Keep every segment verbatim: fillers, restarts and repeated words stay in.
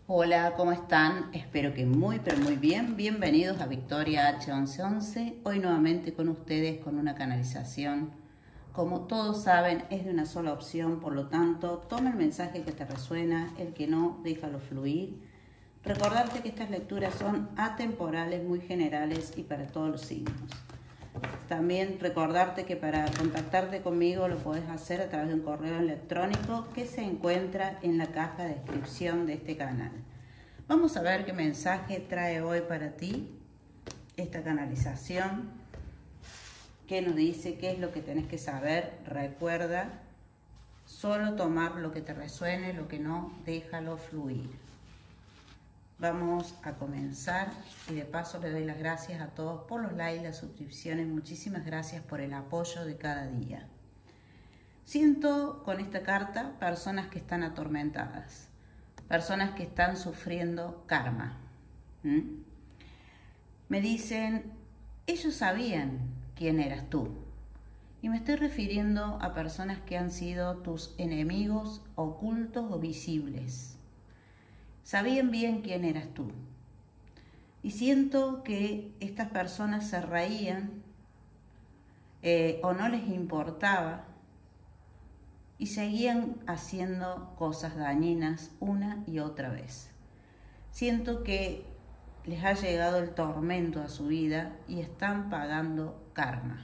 Hola, ¿cómo están? Espero que muy, pero muy bien. Bienvenidos a Victoria H once once. Hoy nuevamente con ustedes con una canalización. Como todos saben, es de una sola opción, por lo tanto, toma el mensaje que te resuena, el que no, déjalo fluir. Recordarte que estas lecturas son atemporales, muy generales y para todos los signos. También recordarte que para contactarte conmigo lo podés hacer a través de un correo electrónico que se encuentra en la caja de descripción de este canal. Vamos a ver qué mensaje trae hoy para ti esta canalización. ¿Qué nos dice? ¿Qué es lo que tenés que saber? Recuerda, solo tomar lo que te resuene, lo que no, déjalo fluir. Vamos a comenzar y de paso le doy las gracias a todos por los likes, las suscripciones. Muchísimas gracias por el apoyo de cada día. Siento con esta carta personas que están atormentadas, personas que están sufriendo karma. ¿Mm? Me dicen, ellos sabían quién eras tú. Y me estoy refiriendo a personas que han sido tus enemigos ocultos o visibles. Sabían bien quién eras tú. Y siento que estas personas se reían eh, o no les importaba y seguían haciendo cosas dañinas una y otra vez. Siento que les ha llegado el tormento a su vida y están pagando karma.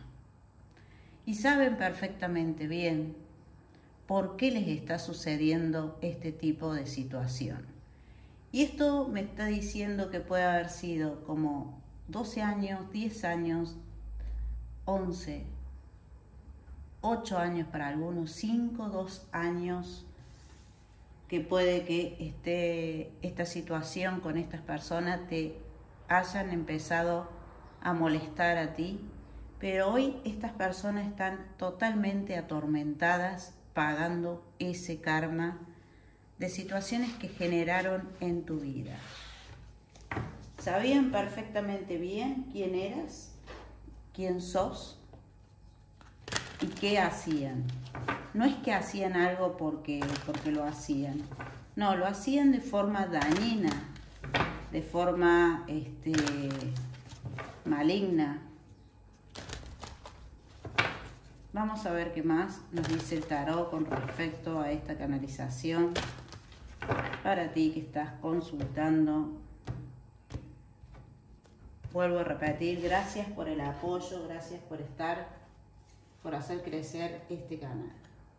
Y saben perfectamente bien por qué les está sucediendo este tipo de situación. Y esto me está diciendo que puede haber sido como doce años, diez años, once, ocho años para algunos, cinco, dos años, que puede que esté esta situación con estas personas te hayan empezado a molestar a ti, pero hoy estas personas están totalmente atormentadas pagando ese karma de situaciones que generaron en tu vida. Sabían perfectamente bien quién eras, quién sos y qué hacían. No es que hacían algo porque, porque lo hacían. No, lo hacían de forma dañina, de forma este, maligna. Vamos a ver qué más nos dice el tarot con respecto a esta canalización. Para ti que estás consultando, vuelvo a repetir, gracias por el apoyo, gracias por estar, por hacer crecer este canal.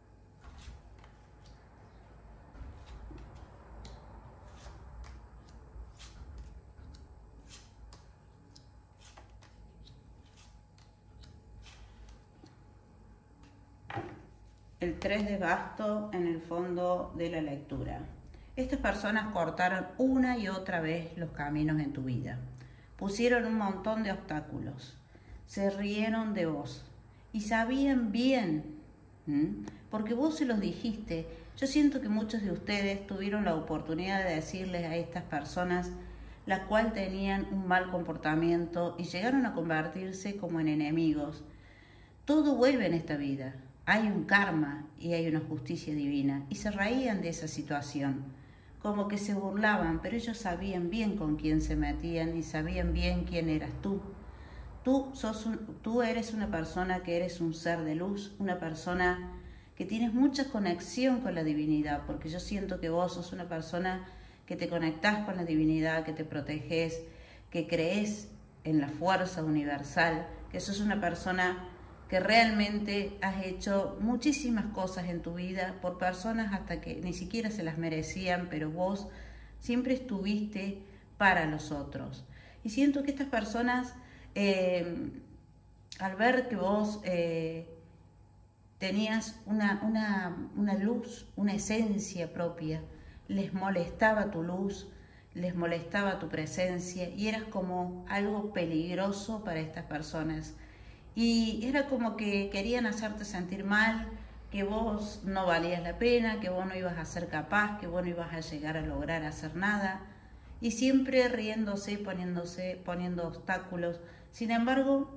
El tres de bastos en el fondo de la lectura. Estas personas cortaron una y otra vez los caminos en tu vida. Pusieron un montón de obstáculos. Se rieron de vos. Y sabían bien, ¿m? porque vos se los dijiste. Yo siento que muchos de ustedes tuvieron la oportunidad de decirles a estas personas las cuales tenían un mal comportamiento y llegaron a convertirse como en enemigos. Todo vuelve en esta vida. Hay un karma y hay una justicia divina. Y se reían de esa situación. Como que se burlaban, pero ellos sabían bien con quién se metían y sabían bien quién eras tú. Tú, sos un, tú eres una persona que eres un ser de luz, una persona que tienes mucha conexión con la divinidad, porque yo siento que vos sos una persona que te conectás con la divinidad, que te proteges, que crees en la fuerza universal, que sos una persona que realmente has hecho muchísimas cosas en tu vida por personas hasta que ni siquiera se las merecían, pero vos siempre estuviste para los otros. Y siento que estas personas, eh, al ver que vos eh, tenías una, una, una luz, una esencia propia, les molestaba tu luz, les molestaba tu presencia y eras como algo peligroso para estas personas. Y era como que querían hacerte sentir mal, que vos no valías la pena, que vos no ibas a ser capaz, que vos no ibas a llegar a lograr hacer nada. Y siempre riéndose, poniéndose, poniendo obstáculos. Sin embargo,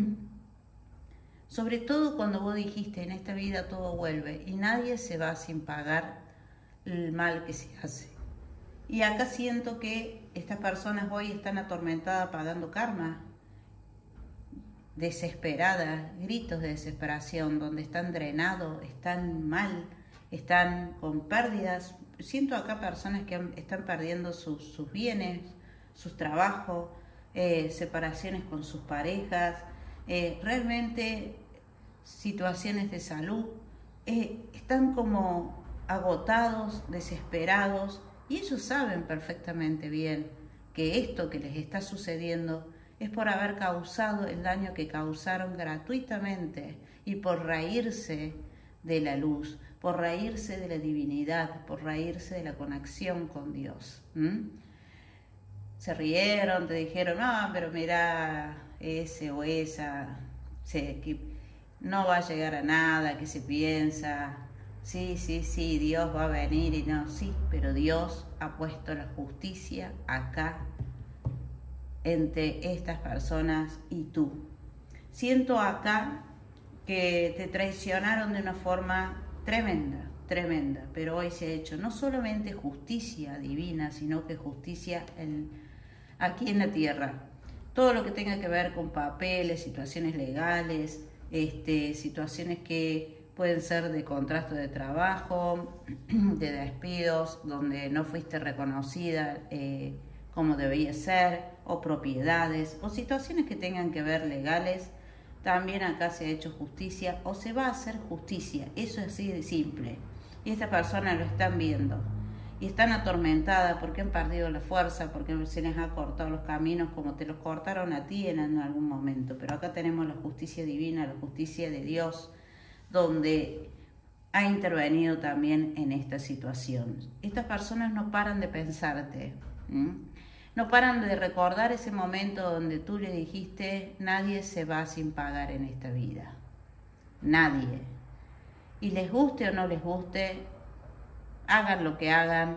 sobre todo cuando vos dijiste, en esta vida todo vuelve y nadie se va sin pagar el mal que se hace. Y acá siento que estas personas hoy están atormentadas pagando karma, desesperadas, gritos de desesperación, donde están drenados, están mal, están con pérdidas. Siento acá personas que están perdiendo sus, sus bienes, sus trabajos, eh, separaciones con sus parejas, eh, realmente situaciones de salud, eh, están como agotados, desesperados, y ellos saben perfectamente bien que esto que les está sucediendo es por haber causado el daño que causaron gratuitamente y por reírse de la luz, por reírse de la divinidad, por reírse de la conexión con Dios. ¿Mm? Se rieron, te dijeron, no, pero mira, ese o esa, se, que no va a llegar a nada, que se piensa, sí, sí, sí, Dios va a venir y no, sí, pero Dios ha puesto la justicia acá entre estas personas y tú. Siento acá que te traicionaron de una forma tremenda, tremenda, pero hoy se ha hecho no solamente justicia divina, sino que justicia en, aquí en la tierra. Todo lo que tenga que ver con papeles, situaciones legales, este, situaciones que pueden ser de contrato de trabajo, de despidos, donde no fuiste reconocida eh, como debía ser, o propiedades, o situaciones que tengan que ver legales, también acá se ha hecho justicia, o se va a hacer justicia. Eso es así de simple. Y esta persona lo están viendo. Y están atormentadas porque han perdido la fuerza, porque se les ha cortado los caminos como te los cortaron a ti en algún momento. Pero acá tenemos la justicia divina, la justicia de Dios, donde ha intervenido también en esta situación. Estas personas no paran de pensarte, ¿m? No paran de recordar ese momento donde tú le dijiste, nadie se va sin pagar en esta vida, nadie. Y les guste o no les guste, hagan lo que hagan,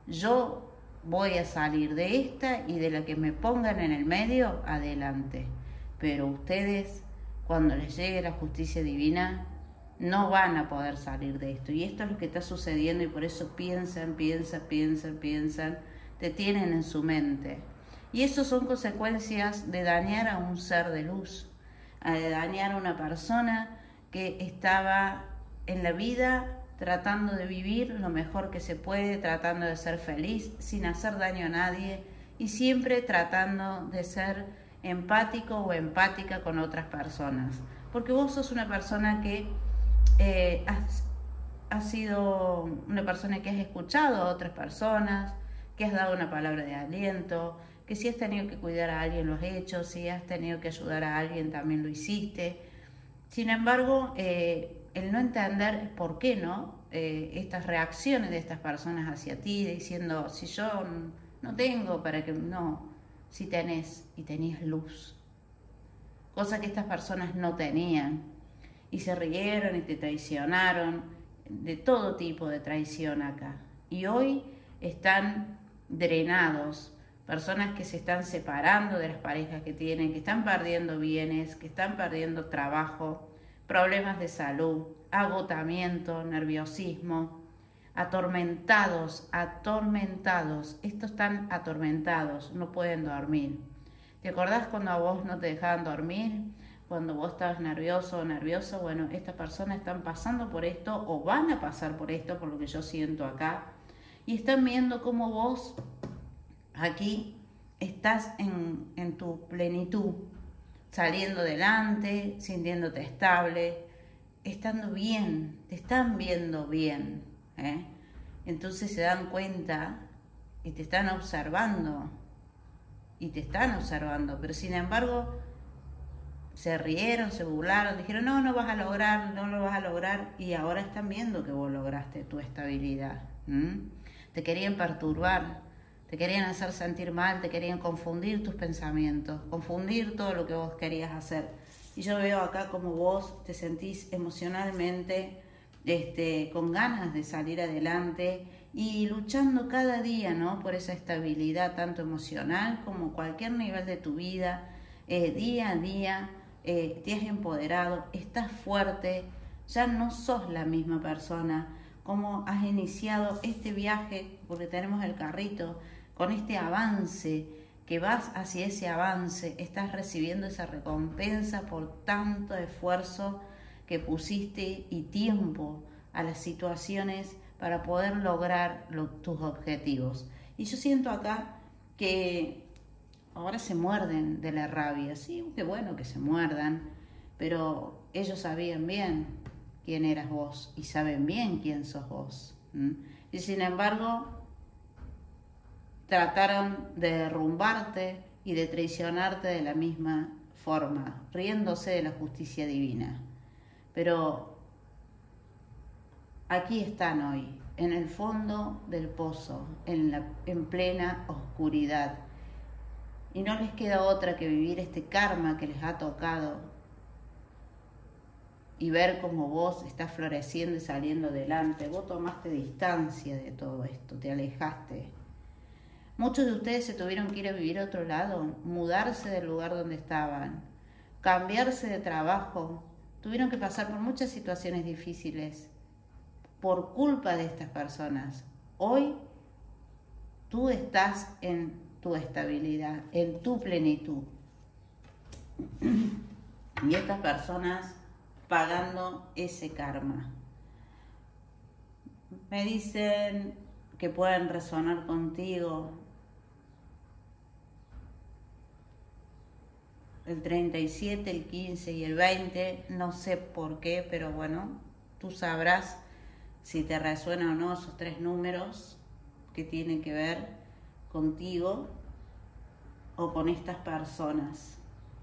yo voy a salir de esta y de la que me pongan en el medio, adelante. Pero ustedes, cuando les llegue la justicia divina, no van a poder salir de esto. Y esto es lo que está sucediendo y por eso piensan, piensan, piensan, piensan, te tienen en su mente. Y eso son consecuencias de dañar a un ser de luz, de dañar a una persona que estaba en la vida tratando de vivir lo mejor que se puede, tratando de ser feliz, sin hacer daño a nadie y siempre tratando de ser empático o empática con otras personas. Porque vos sos una persona que eh, has, has sido una persona que has escuchado a otras personas, que has dado una palabra de aliento, que si has tenido que cuidar a alguien lo has hecho, si has tenido que ayudar a alguien también lo hiciste. Sin embargo, eh, el no entender por qué no, eh, estas reacciones de estas personas hacia ti, diciendo, si yo no tengo, para que no, si tenés y tenías luz. Cosa que estas personas no tenían. Y se rieron y te traicionaron, de todo tipo de traición acá. Y hoy están drenados, personas que se están separando de las parejas que tienen, que están perdiendo bienes, que están perdiendo trabajo, problemas de salud, agotamiento, nerviosismo, atormentados, atormentados, estos están atormentados, no pueden dormir. ¿Te acordás cuando a vos no te dejaban dormir? Cuando vos estabas nervioso o nerviosa, bueno, estas personas están pasando por esto o van a pasar por esto, por lo que yo siento acá. Y están viendo cómo vos aquí estás en, en tu plenitud, saliendo adelante, sintiéndote estable, estando bien, te están viendo bien, ¿eh? Entonces se dan cuenta y te están observando, y te están observando, pero sin embargo se rieron, se burlaron, dijeron, no, no vas a lograr, no lo vas a lograr, y ahora están viendo que vos lograste tu estabilidad. ¿Mm? Te querían perturbar, te querían hacer sentir mal, te querían confundir tus pensamientos, confundir todo lo que vos querías hacer. Y yo veo acá como vos te sentís emocionalmente este, con ganas de salir adelante y luchando cada día, ¿no?, por esa estabilidad tanto emocional como cualquier nivel de tu vida. Eh, día a día eh, te has empoderado, estás fuerte, ya no sos la misma persona. cómo has iniciado este viaje, porque tenemos el carrito, con este avance, que vas hacia ese avance, estás recibiendo esa recompensa por tanto esfuerzo que pusiste y tiempo a las situaciones para poder lograr lo, tus objetivos. Y yo siento acá que ahora se muerden de la rabia. Sí, qué bueno que se muerdan, pero ellos sabían bien quién eras vos y saben bien quién sos vos. ¿Mm? Y sin embargo, trataron de derrumbarte y de traicionarte de la misma forma, riéndose de la justicia divina. Pero aquí están hoy, en el fondo del pozo, en, la, en plena oscuridad. Y no les queda otra que vivir este karma que les ha tocado y ver cómo vos estás floreciendo y saliendo adelante. Vos tomaste distancia de todo esto, te alejaste. Muchos de ustedes se tuvieron que ir a vivir a otro lado, mudarse del lugar donde estaban, cambiarse de trabajo. Tuvieron que pasar por muchas situaciones difíciles por culpa de estas personas. Hoy tú estás en tu estabilidad, en tu plenitud. Y estas personas pagando ese karma. Me dicen que pueden resonar contigo el treinta y siete, el quince y el veinte, no sé por qué, pero bueno, tú sabrás si te resuenan o no esos tres números que tienen que ver contigo o con estas personas.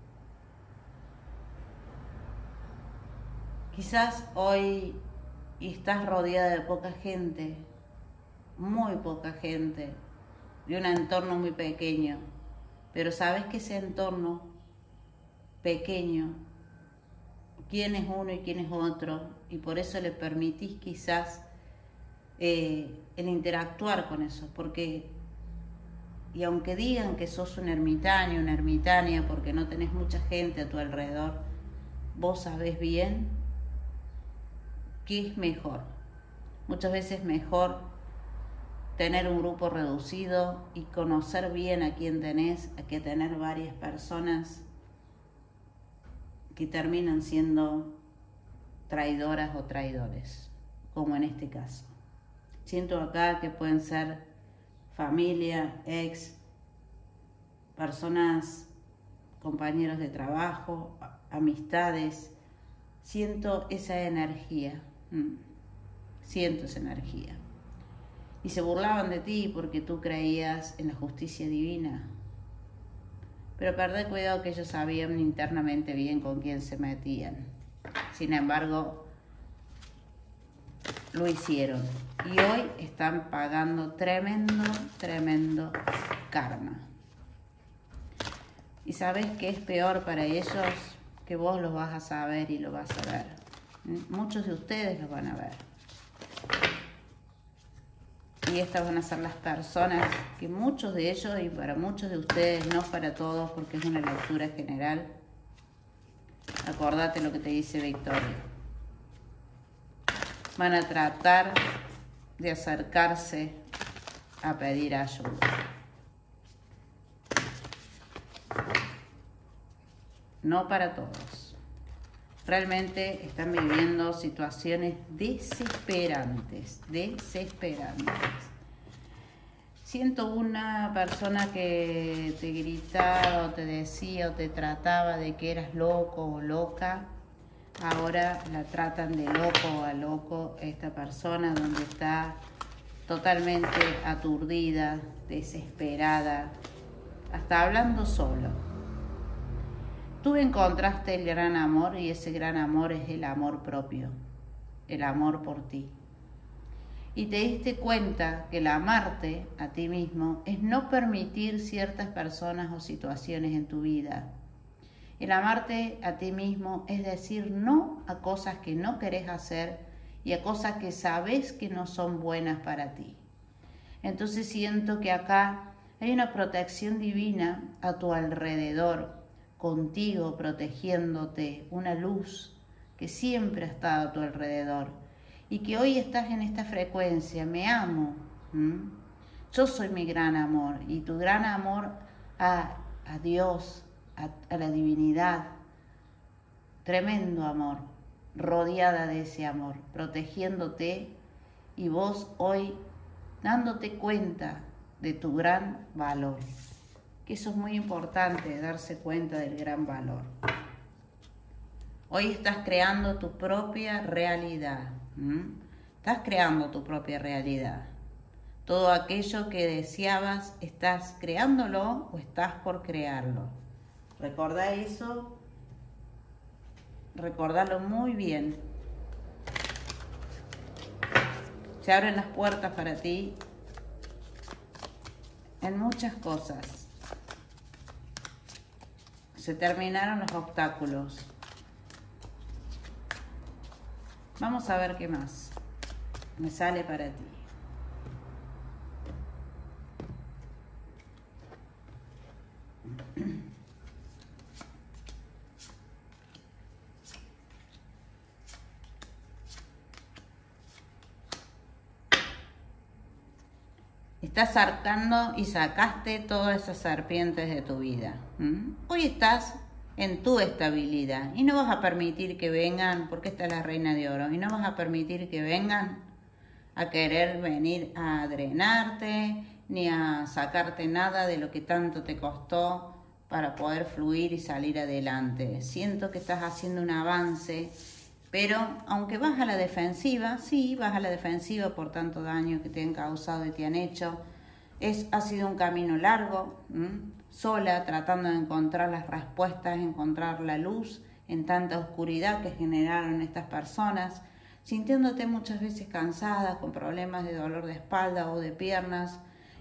Quizás hoy estás rodeada de poca gente, muy poca gente, de un entorno muy pequeño, pero sabes que ese entorno pequeño, quién es uno y quién es otro, y por eso le permitís quizás eh, el interactuar con eso, porque, y aunque digan que sos un ermitaño, una ermitaña, porque no tenés mucha gente a tu alrededor, vos sabés bien qué es mejor. Muchas veces es mejor tener un grupo reducido y conocer bien a quién tenés, a que tener varias personas que terminan siendo traidoras o traidores, como en este caso. Siento acá que pueden ser familia, ex, personas, compañeros de trabajo, amistades. Siento esa energía, siento esa energía. Y se burlaban de ti porque tú creías en la justicia divina. Pero perdé cuidado que ellos sabían internamente bien con quién se metían. Sin embargo, lo hicieron. Y hoy están pagando tremendo, tremendo karma. ¿Y sabes qué es peor para ellos? Que vos los vas a saber y lo vas a ver. Muchos de ustedes los van a ver. Y estas van a ser las personas que muchos de ellos, y para muchos de ustedes, no para todos, porque es una lectura general. Acordate lo que te dice Victoria. Van a tratar de acercarse a pedir ayuda. No para todos. Realmente están viviendo situaciones desesperantes, desesperantes. Siento una persona que te gritaba o te decía o te trataba de que eras loco o loca. Ahora la tratan de loco o a loco esta persona, donde está totalmente aturdida, desesperada, hasta hablando solo. Tú encontraste el gran amor, y ese gran amor es el amor propio, el amor por ti. Y te diste cuenta que el amarte a ti mismo es no permitir ciertas personas o situaciones en tu vida. El amarte a ti mismo es decir no a cosas que no querés hacer y a cosas que sabes que no son buenas para ti. Entonces siento que acá hay una protección divina a tu alrededor, contigo, protegiéndote, una luz que siempre ha estado a tu alrededor. y que hoy estás en esta frecuencia. Me amo. ¿Mm? Yo soy mi gran amor, y tu gran amor a, a Dios, a, a la divinidad. Tremendo amor, rodeada de ese amor, protegiéndote, y vos hoy dándote cuenta de tu gran valor. Que eso es muy importante, darse cuenta del gran valor. Hoy estás creando tu propia realidad. ¿Mm? Estás creando tu propia realidad. Todo aquello que deseabas, ¿estás creándolo o estás por crearlo? Recordá eso. Recordalo muy bien. Se abren las puertas para ti en muchas cosas. Se terminaron los obstáculos. Vamos a ver qué más me sale para ti. Estás sacando y sacaste todas esas serpientes de tu vida. ¿Mm? Hoy estás en tu estabilidad y no vas a permitir que vengan, porque esta es la reina de oro, y no vas a permitir que vengan a querer venir a drenarte ni a sacarte nada de lo que tanto te costó para poder fluir y salir adelante. Siento que estás haciendo un avance, pero aunque vas a la defensiva, sí, vas a la defensiva por tanto daño que te han causado y te han hecho. Es, ha sido un camino largo, ¿m? sola, tratando de encontrar las respuestas, encontrar la luz en tanta oscuridad que generaron estas personas, sintiéndote muchas veces cansada, con problemas de dolor de espalda o de piernas,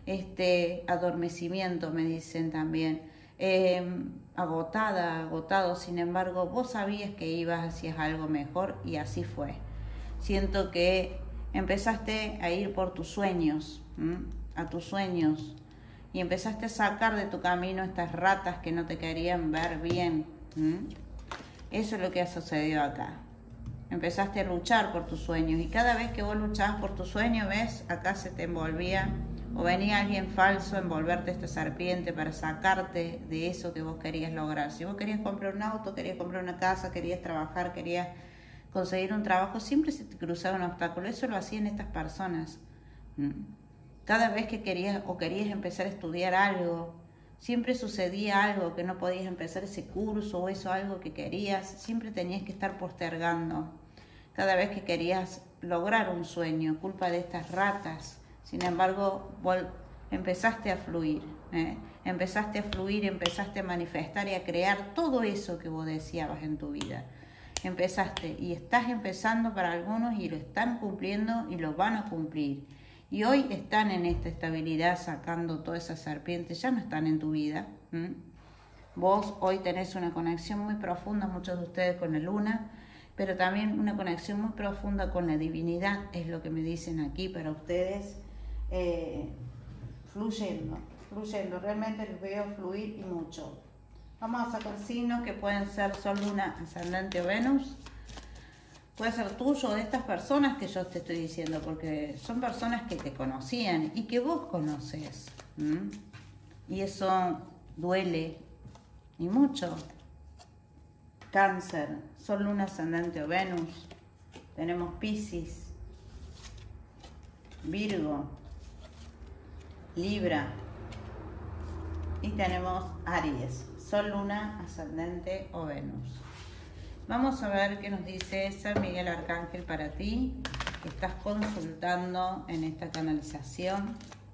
este adormecimiento me dicen también, eh, agotada, agotado. Sin embargo, vos sabías que ibas hacia algo mejor y así fue. Siento que empezaste a ir por tus sueños, ¿m? a tus sueños, y empezaste a sacar de tu camino estas ratas que no te querían ver bien. ¿Mm? Eso es lo que ha sucedido acá. Empezaste a luchar por tus sueños, y cada vez que vos luchabas por tu sueño, ves, acá se te envolvía o venía alguien falso a envolverte esta serpiente para sacarte de eso que vos querías lograr. Si vos querías comprar un auto, querías comprar una casa, querías trabajar, querías conseguir un trabajo, siempre se te cruzaba un obstáculo. Eso lo hacían estas personas. ¿Mm? Cada vez que querías o querías empezar a estudiar algo, siempre sucedía algo que no podías empezar ese curso o eso algo que querías, siempre tenías que estar postergando. Cada vez que querías lograr un sueño, culpa de estas ratas, sin embargo, empezaste a fluir, ¿eh? empezaste a fluir, empezaste a manifestar y a crear todo eso que vos deseabas en tu vida. Empezaste y estás empezando para algunos y lo están cumpliendo y lo van a cumplir. Y hoy están en esta estabilidad sacando todas esas serpientes, ya no están en tu vida. ¿Mm? Vos hoy tenés una conexión muy profunda, muchos de ustedes con la luna, pero también una conexión muy profunda con la divinidad, es lo que me dicen aquí para ustedes, eh, fluyendo, fluyendo, realmente les veo fluir y mucho. Vamos a sacar signos que pueden ser Sol, Luna, Ascendente o Venus. Puede ser tuyo o de estas personas que yo te estoy diciendo, porque son personas que te conocían y que vos conoces. ¿Mm? Y eso duele, y mucho. Cáncer, Sol, Luna, Ascendente o Venus. Tenemos Piscis, Virgo, Libra. Y tenemos Aries, Sol, Luna, Ascendente o Venus. Vamos a ver qué nos dice San Miguel Arcángel para ti, que estás consultando en esta canalización.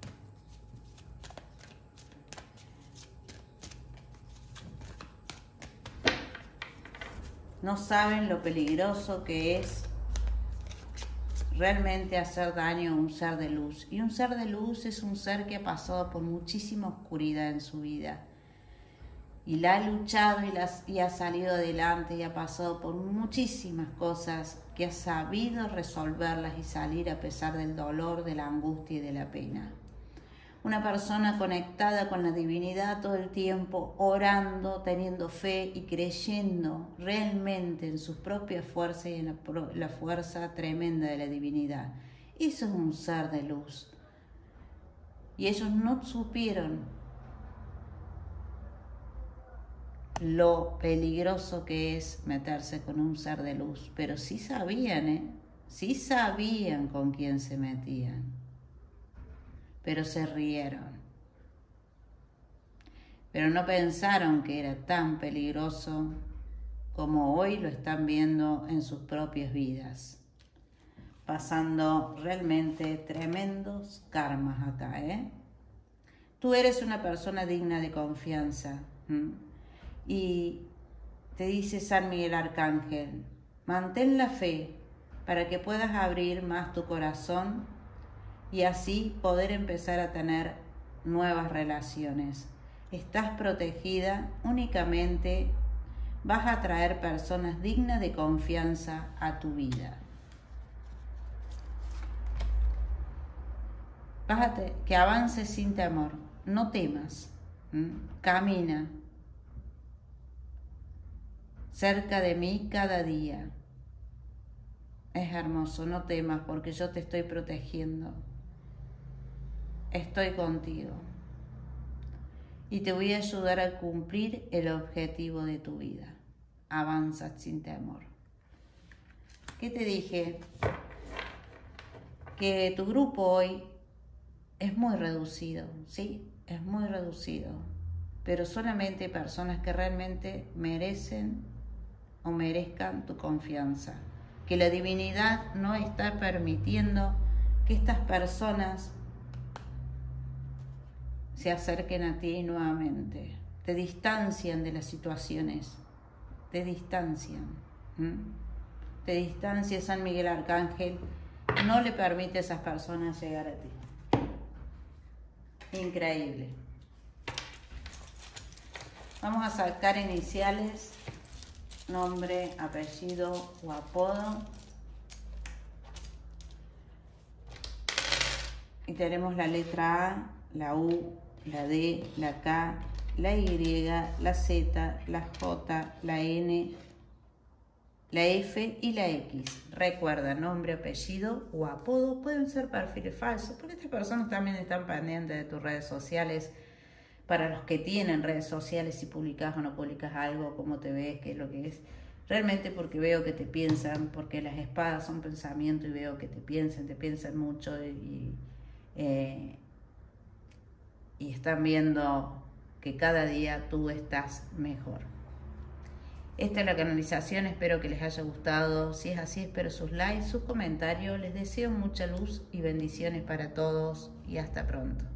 No saben lo peligroso que es realmente hacer daño a un ser de luz. Y un ser de luz es un ser que ha pasado por muchísima oscuridad en su vida. Y la ha luchado y, las, y ha salido adelante y ha pasado por muchísimas cosas que ha sabido resolverlas y salir a pesar del dolor, de la angustia y de la pena. una persona conectada con la divinidad todo el tiempo, orando, teniendo fe y creyendo realmente en sus propias fuerzas y en la, la fuerza tremenda de la divinidad. Eso es un ser de luz. Y ellos no supieron lo peligroso que es meterse con un ser de luz, pero sí sabían, ¿eh? Sí sabían con quién se metían, pero se rieron. Pero no pensaron que era tan peligroso como hoy lo están viendo en sus propias vidas, pasando realmente tremendos karmas acá, ¿eh? Tú eres una persona digna de confianza, ¿m? Y te dice San Miguel Arcángel, mantén la fe para que puedas abrir más tu corazón y así poder empezar a tener nuevas relaciones. Estás protegida, únicamente vas a traer personas dignas de confianza a tu vida. Vas a te- que avances sin temor, no temas, ¿m? Camina cerca de mí cada día. Es hermoso, no temas porque yo te estoy protegiendo. Estoy contigo. Y te voy a ayudar a cumplir el objetivo de tu vida. Avanza sin temor. ¿Qué te dije? Que tu grupo hoy es muy reducido, ¿sí? Es muy reducido. Pero solamente personas que realmente merecen o merezcan tu confianza. Que la divinidad no está permitiendo que estas personas se acerquen a ti nuevamente. Te distancian de las situaciones. Te distancian. ¿Mm? Te distancia San Miguel Arcángel. No le permite a esas personas llegar a ti. Increíble. Vamos a sacar iniciales. Nombre, apellido o apodo. Y tenemos la letra A, la U, la D, la K, la Y, la Z, la J, la N, la F y la X. Recuerda, nombre, apellido o apodo. Pueden ser perfiles falsos, porque estas personas también están pendientes de tus redes sociales. Para los que tienen redes sociales, si publicas o no publicas algo, cómo te ves, qué es lo que es. Realmente porque veo que te piensan, porque las espadas son pensamiento y veo que te piensan, te piensan mucho y, eh, y están viendo que cada día tú estás mejor. Esta es la canalización, espero que les haya gustado. Si es así, espero sus likes, sus comentarios. Les deseo mucha luz y bendiciones para todos y hasta pronto.